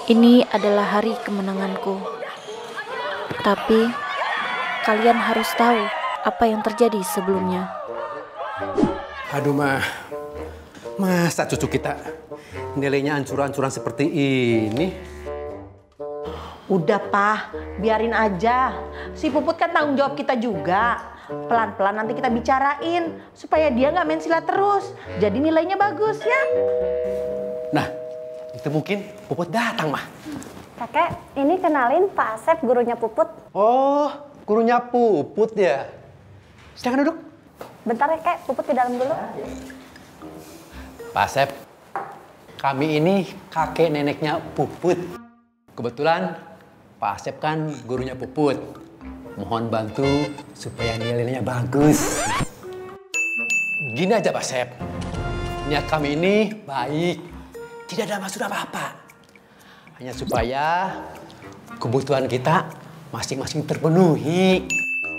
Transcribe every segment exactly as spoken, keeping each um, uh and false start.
Ini adalah hari kemenanganku. Tapi kalian harus tahu apa yang terjadi sebelumnya. Aduh, mah. Masa cucu kita nilainya ancur-ancuran seperti ini? Udah, Pak. Biarin aja. Si Puput kan tanggung jawab kita juga. Pelan-pelan nanti kita bicarain supaya dia nggak main silat terus. Jadi nilainya bagus ya. Nah, itu mungkin Puput datang, mah. Kakek, ini kenalin Pak Asep, gurunya Puput. Oh, gurunya Puput ya. Silakan duduk. Bentar ya, Kek. Puput ke dalam dulu. Pak Asep, kami ini kakek neneknya Puput. Kebetulan Pak Asep kan gurunya Puput. Mohon bantu supaya nilainya bagus. Gini aja Pak Asep, niat kami ini baik. Tidak ada maksud apa-apa. Hanya supaya kebutuhan kita masing-masing terpenuhi.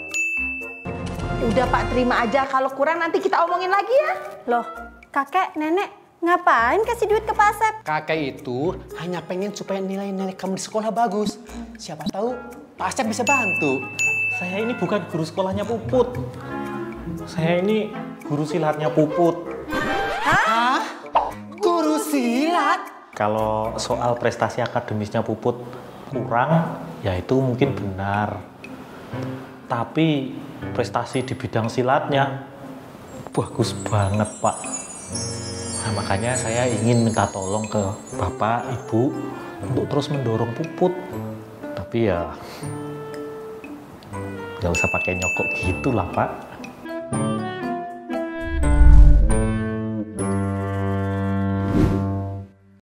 Udah Pak, terima aja. Kalau kurang nanti kita omongin lagi ya. Loh, kakek, nenek, ngapain kasih duit ke Pak Asep? Kakek itu hanya pengen supaya nilai-nilai kamu di sekolah bagus. Siapa tahu Pak Asep bisa bantu. Saya ini bukan guru sekolahnya Puput. Saya ini guru silatnya Puput. Hah? Guru silat? Kalau soal prestasi akademisnya Puput kurang, ya itu mungkin benar. Tapi prestasi di bidang silatnya bagus banget, Pak. Nah, makanya saya ingin minta tolong ke Bapak, Ibu untuk terus mendorong Puput. Tapi ya nggak usah pakai nyokok gitu lah, Pak.